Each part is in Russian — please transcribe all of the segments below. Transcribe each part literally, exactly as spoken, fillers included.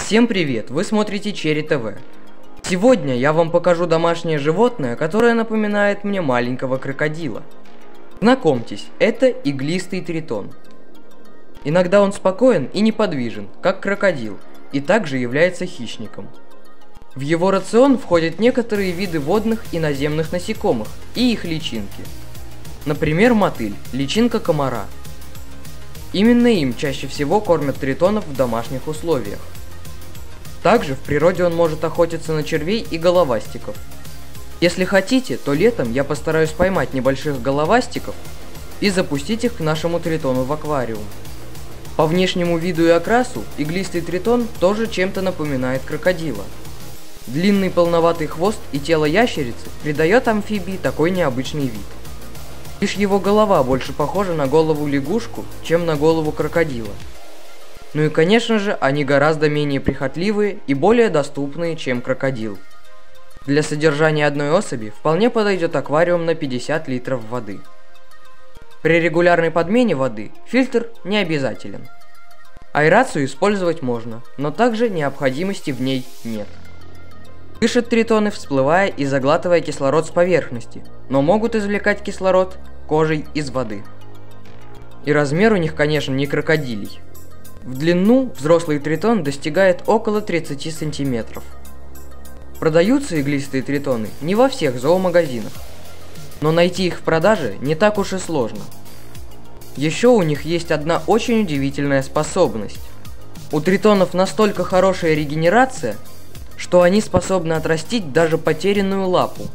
Всем привет, вы смотрите Черри ТВ. Сегодня я вам покажу домашнее животное, которое напоминает мне маленького крокодила. Знакомьтесь, это иглистый тритон. Иногда он спокоен и неподвижен, как крокодил, и также является хищником. В его рацион входят некоторые виды водных и наземных насекомых и их личинки. Например, мотыль, личинка комара. Именно им чаще всего кормят тритонов в домашних условиях. Также в природе он может охотиться на червей и головастиков. Если хотите, то летом я постараюсь поймать небольших головастиков и запустить их к нашему тритону в аквариум. По внешнему виду и окрасу иглистый тритон тоже чем-то напоминает крокодила. Длинный полноватый хвост и тело ящерицы придает амфибии такой необычный вид. Лишь его голова больше похожа на голову лягушку, чем на голову крокодила. Ну и конечно же, они гораздо менее прихотливые и более доступные, чем крокодил. Для содержания одной особи вполне подойдет аквариум на пятьдесят литров воды. При регулярной подмене воды фильтр не обязателен. Аэрацию использовать можно, но также необходимости в ней нет. Дышат тритоны, всплывая и заглатывая кислород с поверхности, но могут извлекать кислород кожей из воды. И размер у них, конечно, не крокодилий. В длину взрослый тритон достигает около тридцати сантиметров. Продаются иглистые тритоны не во всех зоомагазинах, но найти их в продаже не так уж и сложно. Еще у них есть одна очень удивительная способность. У тритонов настолько хорошая регенерация, что они способны отрастить даже потерянную лапу.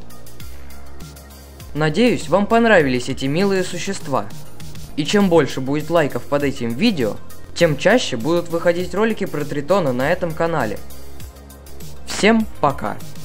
Надеюсь, вам понравились эти милые существа. И чем больше будет лайков под этим видео, тем чаще будут выходить ролики про тритона на этом канале. Всем пока!